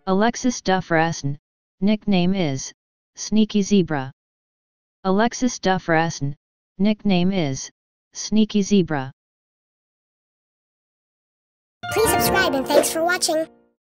Alexis Dufresne, nickname is Sneaky Zebra. Alexis Dufresne, nickname is Sneaky Zebra. Please subscribe and thanks for watching.